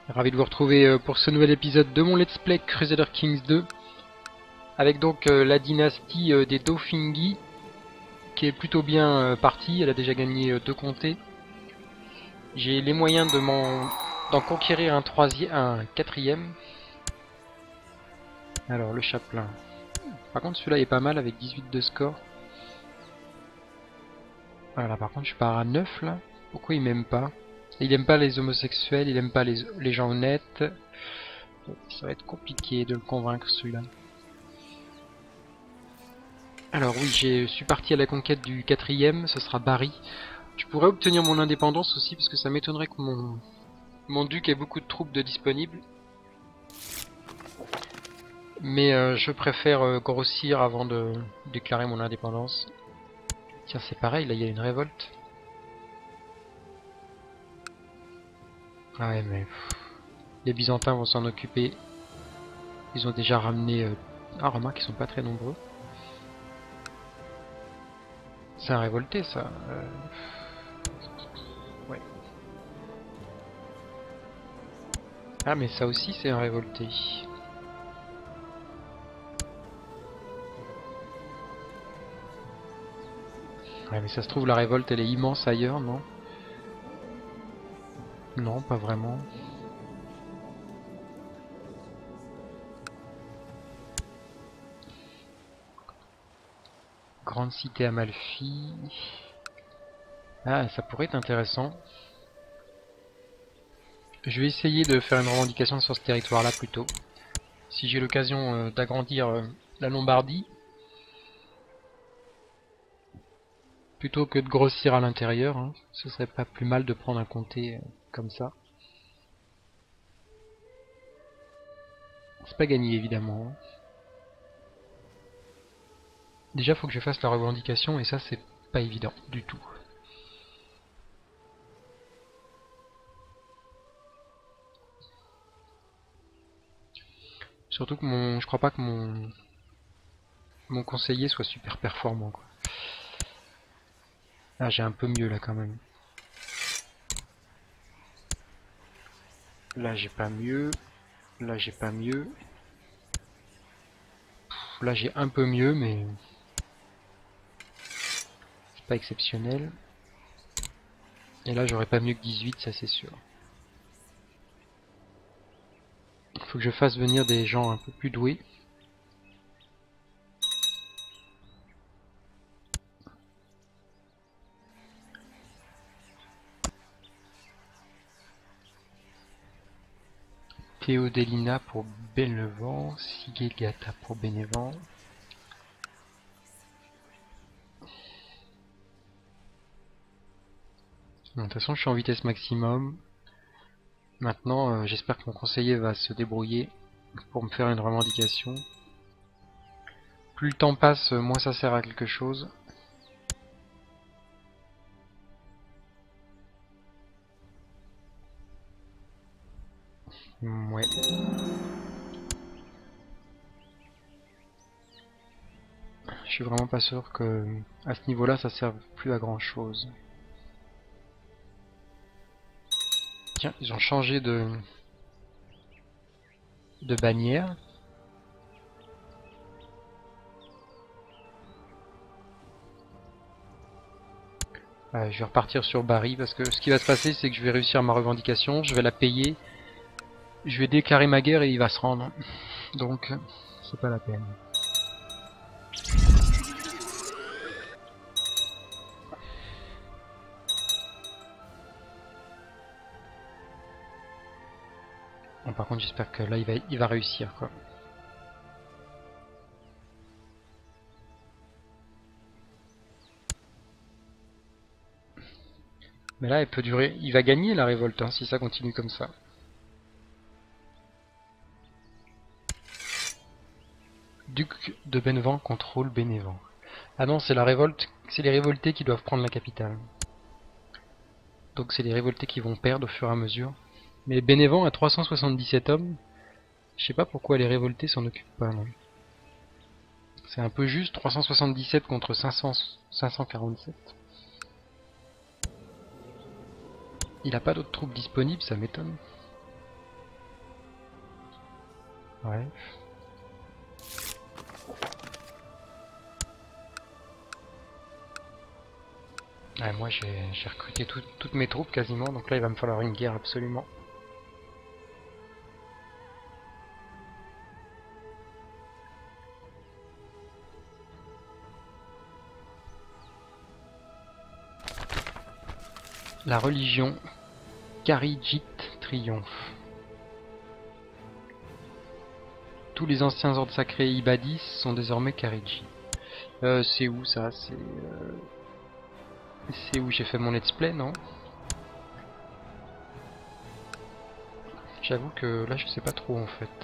Ravi de vous retrouver pour ce nouvel épisode de mon Let's Play Crusader Kings 2. Avec donc la dynastie des Dofinghi qui est plutôt bien partie. Elle a déjà gagné 2 comtés. J'ai les moyens de d'en conquérir un quatrième. Alors le chapelain. Par contre celui-là est pas mal avec 18 de score. Voilà, par contre je pars à 9 là. Pourquoi il m'aime pas? Il aime pas les homosexuels, il aime pas les gens honnêtes. Ça va être compliqué de le convaincre celui-là. Alors oui, je suis parti à la conquête du quatrième, ce sera Bari. Je pourrais obtenir mon indépendance aussi, parce que ça m'étonnerait que mon duc ait beaucoup de troupes de disponibles. Mais je préfère grossir avant de déclarer mon indépendance. Tiens, c'est pareil, là il y a une révolte. Ah ouais, mais les Byzantins vont s'en occuper. Ils ont déjà ramené... Ah, remarque, ils sont pas très nombreux. C'est un révolté, ça. Ouais. Ah, mais ça aussi, c'est un révolté. Ouais, mais ça se trouve, la révolte, elle est immense ailleurs, non? Non, pas vraiment. Grande cité Amalfi. Ah, ça pourrait être intéressant. Je vais essayer de faire une revendication sur ce territoire-là plutôt. Si j'ai l'occasion d'agrandir la Lombardie, plutôt que de grossir à l'intérieur, hein, ce serait pas plus mal de prendre un comté comme ça. C'est pas gagné évidemment. Déjà, faut que je fasse la revendication et ça, c'est pas évident du tout. Surtout que je crois pas que mon conseiller soit super performant, quoi. Ah, j'ai un peu mieux là quand même. Là, j'ai pas mieux. Là, j'ai pas mieux. Là, j'ai un peu mieux, mais c'est pas exceptionnel. Et là, j'aurais pas mieux que 18, ça c'est sûr. Il faut que je fasse venir des gens un peu plus doués. Théodélina pour Bénévent, Sigegata pour Bénévent. De toute façon, je suis en vitesse maximum. Maintenant, j'espère que mon conseiller va se débrouiller pour me faire une revendication. Plus le temps passe, moins ça sert à quelque chose. Ouais. Je suis vraiment pas sûr que à ce niveau-là, ça serve plus à grand chose. Tiens, ils ont changé de bannière. Je vais repartir sur Bari parce que ce qui va se passer, c'est que je vais réussir ma revendication, je vais la payer, je vais déclarer ma guerre et il va se rendre. Donc, c'est pas la peine. Bon, par contre, j'espère que là, il va réussir, quoi. Mais là, elle peut durer. Il va gagner la révolte, hein, si ça continue comme ça. Duc de Bénévent contrôle Bénévent. Ah non, c'est la révolte. C'est les révoltés qui doivent prendre la capitale. Donc c'est les révoltés qui vont perdre au fur et à mesure. Mais Bénévent a 377 hommes. Je sais pas pourquoi les révoltés s'en occupent pas, non. C'est un peu juste, 377 contre 547. Il a pas d'autres troupes disponibles, ça m'étonne. Ouais. Ouais, moi j'ai recruté toutes mes troupes quasiment, donc là il va me falloir une guerre absolument. La religion Kharidjite triomphe. Tous les anciens ordres sacrés ibadis sont désormais Kharidji. C'est où ça? C'est où j'ai fait mon let's play, non? J'avoue que là je sais pas trop en fait.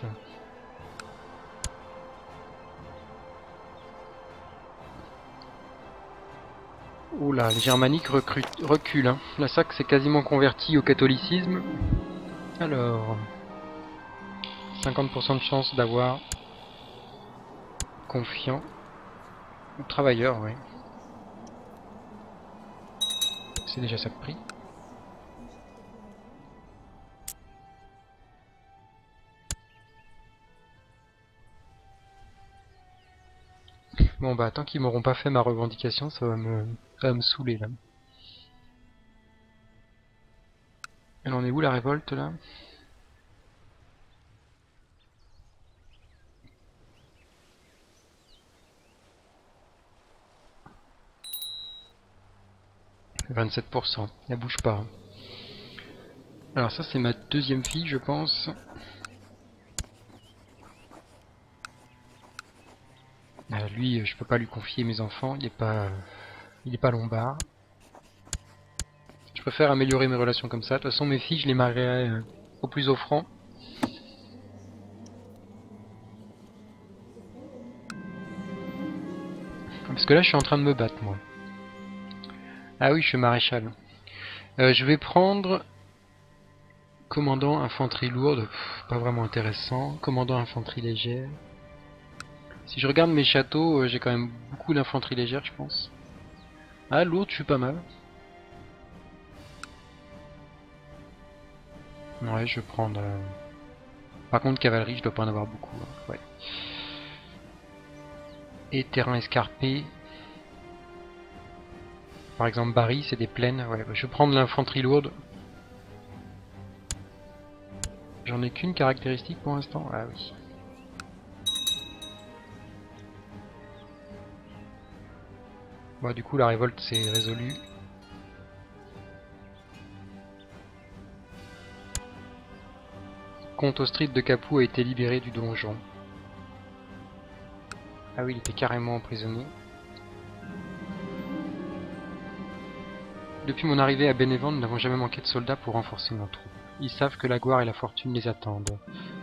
Oula, les germaniques reculent. Hein. La Saxe s'est quasiment convertie au catholicisme. Alors, 50% de chance d'avoir confiant. Travailleur, oui. C'est déjà ça de prix. Bon bah tant qu'ils m'auront pas fait ma revendication, ça va me saouler là. Elle en est où la révolte là? « 27%, elle bouge pas. Alors ça c'est ma deuxième fille je pense. Lui je peux pas lui confier mes enfants, il est pas lombard. Je préfère améliorer mes relations comme ça. De toute façon mes filles je les marierai au plus offrant. Parce que là je suis en train de me battre moi. Ah oui je suis maréchal. Je vais prendre commandant infanterie lourde, pas vraiment intéressant. Commandant infanterie légère. Si je regarde mes châteaux, j'ai quand même beaucoup d'infanterie légère je pense. Ah lourde je suis pas mal. Ouais je vais prendre... Par contre cavalerie je dois pas en avoir beaucoup. Hein. Ouais. Et terrain escarpé. Par exemple Bari c'est des plaines. Ouais, je vais prendre l'infanterie lourde. J'en ai qu'une caractéristique pour l'instant. Ah oui. Bon du coup la révolte c'est résolu. Comte Austride de Capoue a été libéré du donjon. Ah oui il était carrément emprisonné. Depuis mon arrivée à Bénévent, nous n'avons jamais manqué de soldats pour renforcer nos troupes. Ils savent que la gloire et la fortune les attendent.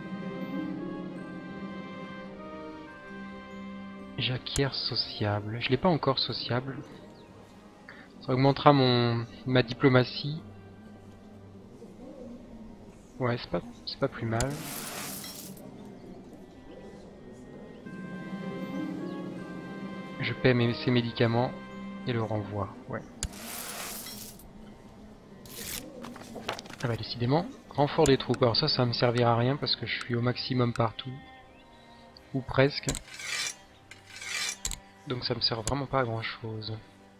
J'acquiers sociable. Je l'ai pas encore sociable. Ça augmentera ma diplomatie. Ouais, c'est pas plus mal. Je paie ses médicaments et le renvoie. Ouais. Ah bah décidément, renfort des troupes. Alors ça va me servira à rien parce que je suis au maximum partout. Ou presque. Donc ça me sert vraiment pas à grand chose.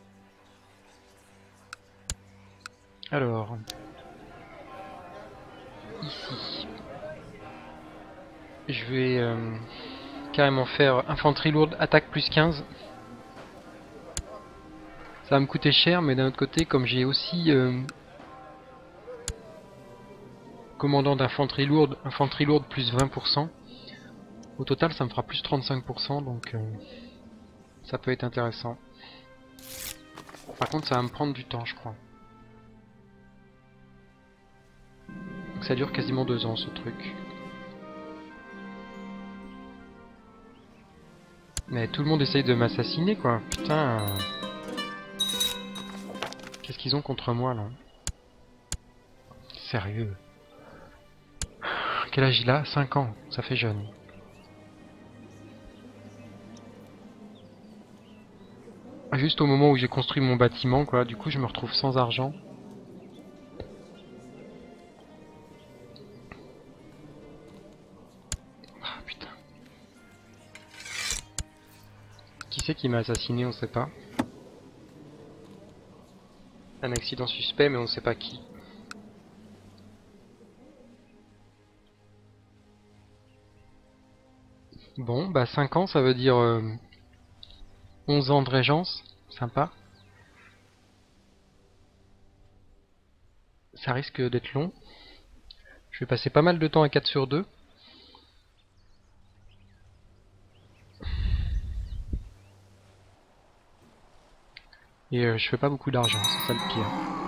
Alors, ici, je vais carrément faire infanterie lourde, attaque plus 15. Ça va me coûter cher, mais d'un autre côté, comme j'ai aussi commandant d'infanterie lourde plus 20%, au total ça me fera plus 35%, donc ça peut être intéressant. Par contre ça va me prendre du temps je crois. Donc ça dure quasiment 2 ans ce truc. Mais tout le monde essaye de m'assassiner quoi, putain. Qu'est-ce qu'ils ont contre moi là? Sérieux. Quel âge il a? 5 ans, ça fait jeune. Juste au moment où j'ai construit mon bâtiment quoi, du coup je me retrouve sans argent. putain. Qui c'est qui m'a assassiné, on sait pas. Un accident suspect, mais on sait pas qui. Bon, bah 5 ans, ça veut dire 11 ans de régence. Sympa. Ça risque d'être long. Je vais passer pas mal de temps à 4 sur 2. Et je fais pas beaucoup d'argent, c'est ça le pire.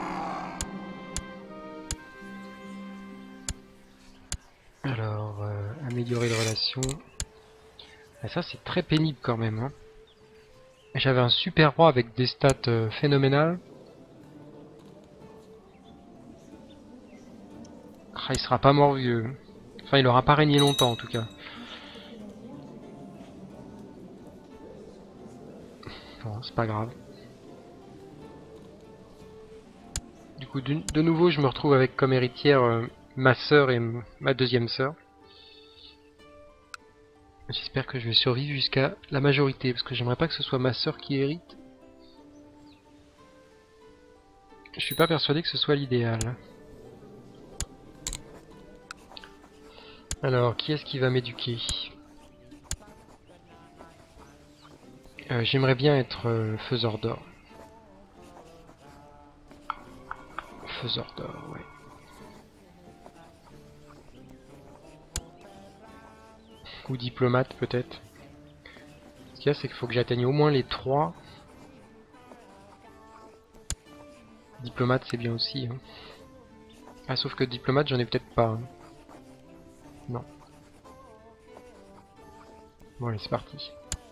Alors, améliorer les relations. Et ça, c'est très pénible quand même. Hein. J'avais un super roi avec des stats phénoménales. Ah, il sera pas mort vieux. Enfin, il aura pas régné longtemps en tout cas. Bon, c'est pas grave. Du coup, de nouveau, je me retrouve avec comme héritière ma sœur et ma deuxième sœur. J'espère que je vais survivre jusqu'à la majorité, parce que j'aimerais pas que ce soit ma sœur qui hérite. Je suis pas persuadé que ce soit l'idéal. Alors, qui est-ce qui va m'éduquer? J'aimerais bien être faiseur d'or. Faiseur d'or, ouais. Ou diplomate peut-être. Ce qu'il y a, c'est qu'il faut que j'atteigne au moins les 3. Diplomate, c'est bien aussi. Hein. Ah, sauf que diplomate, j'en ai peut-être pas. Hein. Non. Bon, allez, c'est parti.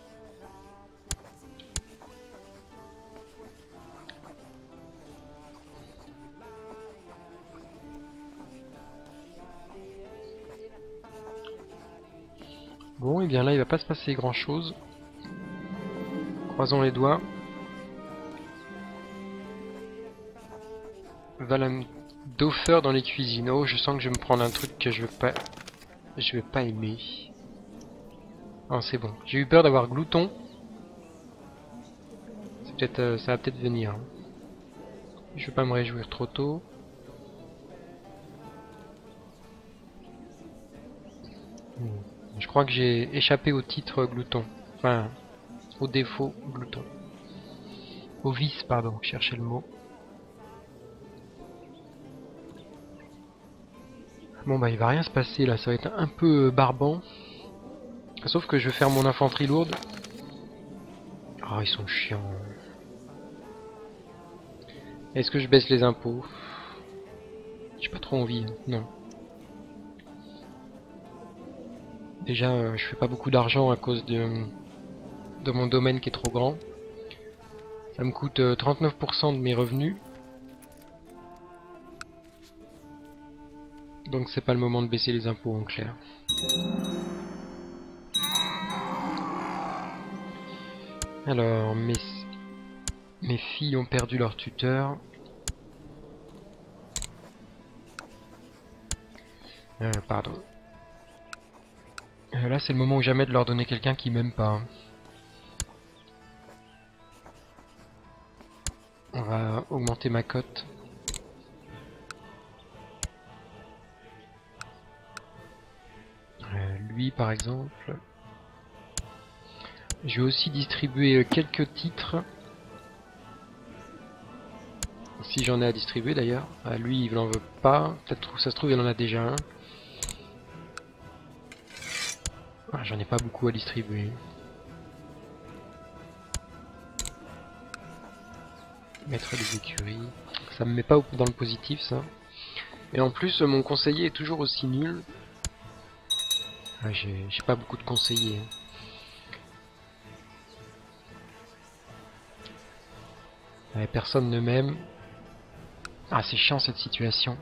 Bon, et bien là, il va pas se passer grand-chose. Croisons les doigts. Doffer dans les cuisines. Oh, je sens que je vais me prendre un truc que je vais pas aimer. Ah, c'est bon. J'ai eu peur d'avoir glouton. C'est peut-être, ça va peut-être venir. Hein. Je vais pas me réjouir trop tôt. Je crois que j'ai échappé au titre glouton. Enfin, au défaut glouton. Au vice, pardon, je cherchais le mot. Bon bah il va rien se passer là, ça va être un peu barbant. Sauf que je vais faire mon infanterie lourde. Oh, ils sont chiants. Est-ce que je baisse les impôts? J'ai pas trop envie, hein. Non. Déjà, je fais pas beaucoup d'argent à cause de mon domaine qui est trop grand. Ça me coûte 39% de mes revenus. Donc c'est pas le moment de baisser les impôts en clair. Alors, mes filles ont perdu leur tuteur. Pardon. Là c'est le moment ou jamais de leur donner quelqu'un qui m'aime pas. On va augmenter ma cote. Lui par exemple. Je vais aussi distribuer quelques titres. Si j'en ai à distribuer d'ailleurs. Lui il n'en veut pas. Peut-être que ça se trouve il en a déjà un. Ah, j'en ai pas beaucoup à distribuer. Mettre des écuries. Ça me met pas dans le positif ça. Et en plus mon conseiller est toujours aussi nul. Ah, j'ai pas beaucoup de conseillers. Personne ne m'aime. Ah c'est chiant cette situation.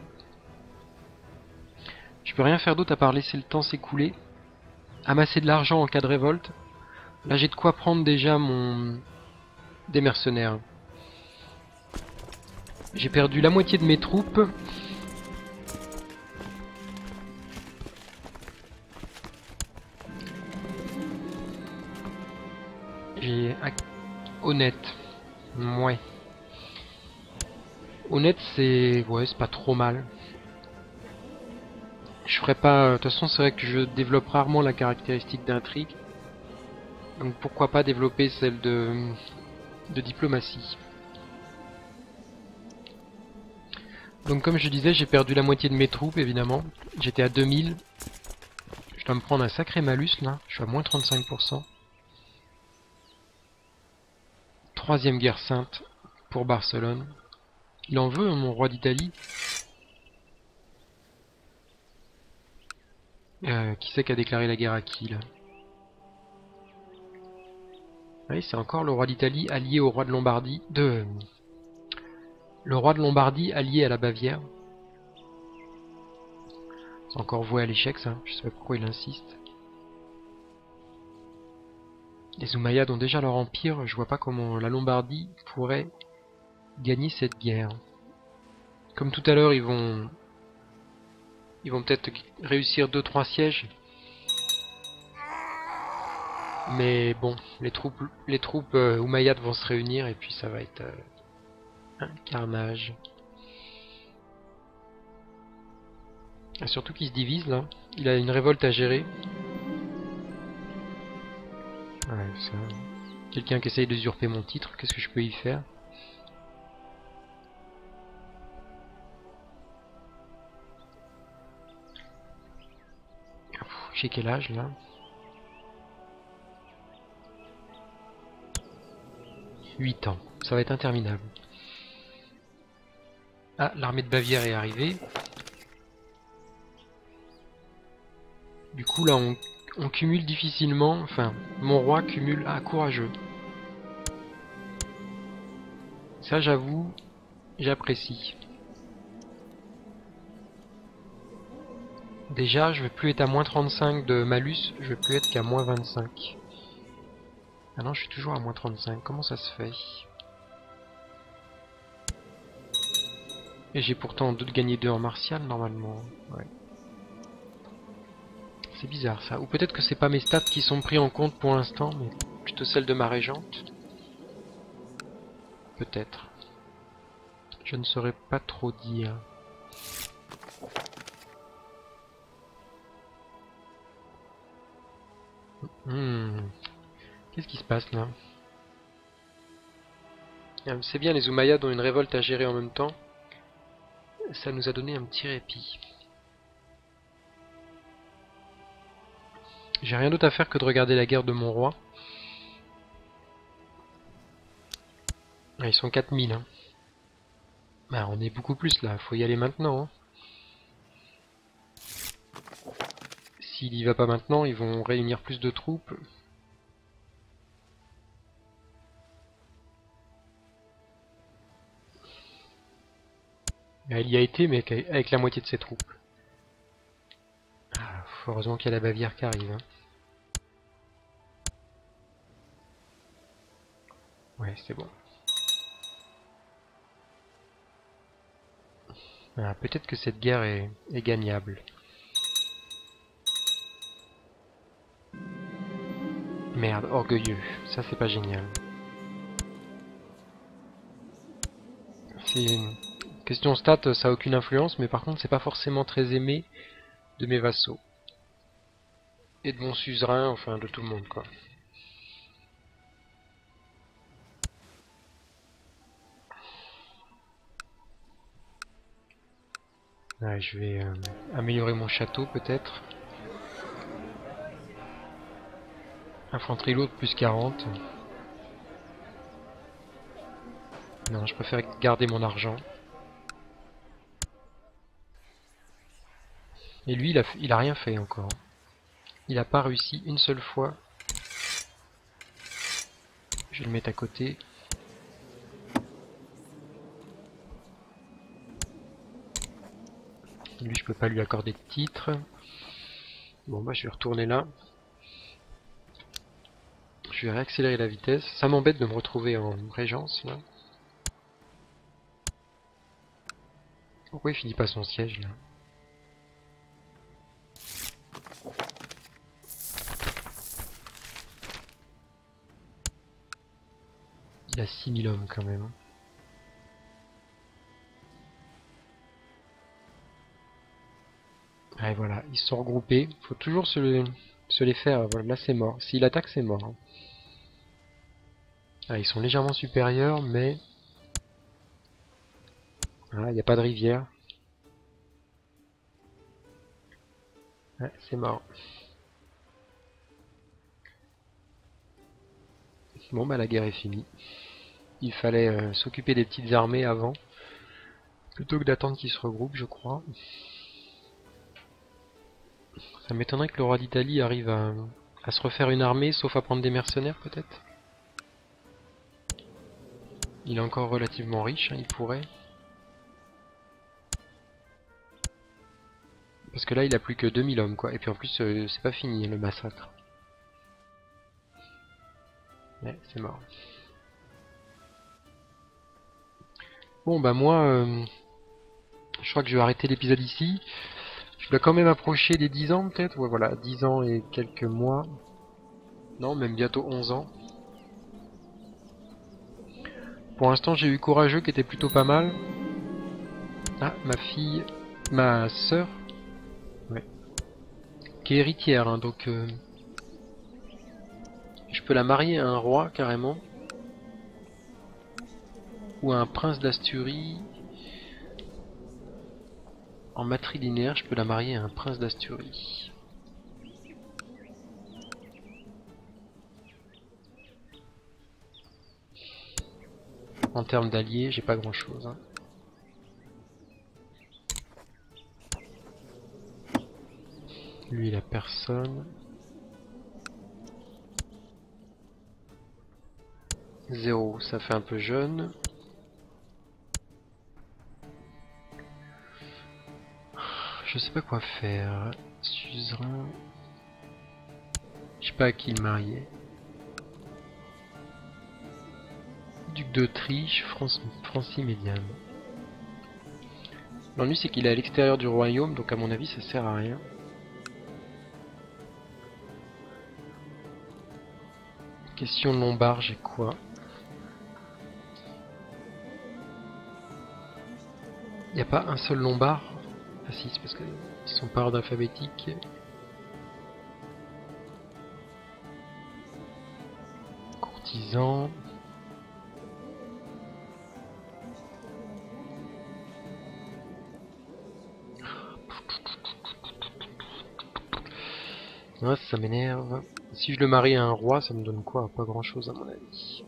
Je peux rien faire d'autre à part laisser le temps s'écouler. Amasser de l'argent en cas de révolte. Là j'ai de quoi prendre déjà des mercenaires. J'ai perdu la moitié de mes troupes. J'ai honnête. Ouais. Honnête, c'est pas trop mal. Je ferai pas. De toute façon, c'est vrai que je développe rarement la caractéristique d'intrigue. Donc pourquoi pas développer celle de diplomatie. Donc comme je disais, j'ai perdu la moitié de mes troupes, évidemment. J'étais à 2000. Je dois me prendre un sacré malus, là. Je suis à moins 35%. Troisième guerre sainte pour Barcelone. Il en veut, hein, mon roi d'Italie. Qui c'est qui a déclaré la guerre à qui, là? Oui, c'est encore le roi d'Italie allié au roi de Lombardie. Le roi de Lombardie allié à la Bavière. C'est encore voué à l'échec, ça. Je sais pas pourquoi il insiste. Les Umayyads ont déjà leur empire. Je vois pas comment la Lombardie pourrait gagner cette guerre. Comme tout à l'heure, ils vont peut-être réussir 2-3 sièges. Mais bon, les troupes Umayyads vont se réunir et puis ça va être un carnage. Et surtout qu'il se divise là. Il a une révolte à gérer. Ouais, quelqu'un qui essaye d'usurper mon titre, qu'est-ce que je peux y faire? J'ai quel âge là? 8 ans. Ça va être interminable. Ah, l'armée de Bavière est arrivée. Du coup là on cumule difficilement. Enfin, mon roi cumule. Ah, courageux. Ça j'avoue, j'apprécie. Déjà, je vais plus être à moins 35 de malus, je vais plus être qu'à moins 25. Ah non, je suis toujours à moins 35. Comment ça se fait? Et j'ai pourtant gagné 2 en martial normalement. Ouais. C'est bizarre ça. Ou peut-être que c'est pas mes stats qui sont pris en compte pour l'instant, mais plutôt celles de ma régente. Peut-être. Je ne saurais pas trop dire. Qu'est-ce qui se passe là? C'est bien, les Umayyads ont une révolte à gérer en même temps. Ça nous a donné un petit répit. J'ai rien d'autre à faire que de regarder la guerre de mon roi. Ah, ils sont 4000. Hein. Bah, on est beaucoup plus là, faut y aller maintenant. Hein. S'il y va pas maintenant, ils vont réunir plus de troupes. Elle y a été, mais avec la moitié de ses troupes. Ah, heureusement qu'il y a la Bavière qui arrive. Hein. Ouais, c'est bon. Ah, peut-être que cette guerre est gagnable. Merde, orgueilleux. Ça, c'est pas génial. C'est une question stat, ça a aucune influence, mais par contre, c'est pas forcément très aimé de mes vassaux. Et de mon suzerain, enfin de tout le monde, quoi. Ouais, je vais améliorer mon château, peut-être. Infanterie lourde plus 40. Non, je préfère garder mon argent. Et lui, il a rien fait encore. Il a pas réussi une seule fois. Je vais le mettre à côté. Lui, je peux pas lui accorder de titre. Bon, bah, je vais retourner là. Je vais réaccélérer la vitesse. Ça m'embête de me retrouver en régence, là. Pourquoi il finit pas son siège, là? Il a 6000 hommes quand même. Ouais, voilà, ils se sont regroupés. Faut toujours se les faire. Voilà, là c'est mort. S'il attaque, c'est mort. Hein. Ah, ils sont légèrement supérieurs, mais... Voilà, il n'y a pas de rivière. Ouais, c'est mort. Bon, bah la guerre est finie. Il fallait s'occuper des petites armées avant, plutôt que d'attendre qu'ils se regroupent, je crois. Ça m'étonnerait que le roi d'Italie arrive à se refaire une armée, sauf à prendre des mercenaires peut-être. Il est encore relativement riche, hein, il pourrait. Parce que là, il a plus que 2000 hommes, quoi. Et puis en plus, c'est pas fini, le massacre. Ouais, c'est mort. Bon, bah moi, je crois que je vais arrêter l'épisode ici. Je dois quand même approcher des 10 ans, peut-être. Ouais, voilà, 10 ans et quelques mois. Non, même bientôt 11 ans. Pour l'instant, j'ai eu Courageux, qui était plutôt pas mal. Ah, ma fille... Ma sœur. Ouais. Qui est héritière, hein, donc... je peux la marier à un roi, carrément. Ou à un prince d'Asturie. En matrilinéaire, je peux la marier à un prince d'Asturie. En termes d'alliés, j'ai pas grand chose. Hein. Lui, il a personne. 0, ça fait un peu jeune. Je sais pas quoi faire. Suzerain. Je sais pas à qui le marier. Duc d'Autriche, Francie médiane. L'ennui c'est qu'il est à l'extérieur du royaume, donc à mon avis ça sert à rien. Question lombard, j'ai quoi? Il n'y a pas un seul lombard? Ah si, c'est parce qu'ils sont par ordre alphabétique. Courtisan. Ouais, ça m'énerve. Si je le marie à un roi, ça me donne quoi? Pas grand chose à mon avis.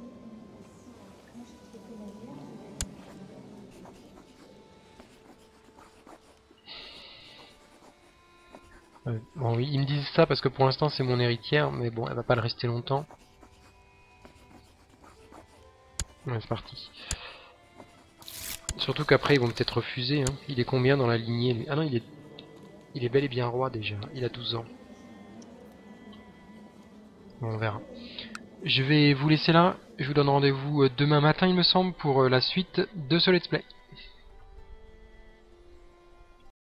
Bon oui, ils me disent ça parce que pour l'instant c'est mon héritière, mais bon, elle va pas le rester longtemps. Ouais, c'est parti. Surtout qu'après ils vont peut-être refuser. Hein. Il est combien dans la lignée lui? Ah non, il est bel et bien roi déjà. Il a 12 ans. Bon, on verra. Je vais vous laisser là. Je vous donne rendez-vous demain matin, il me semble, pour la suite de ce let's play.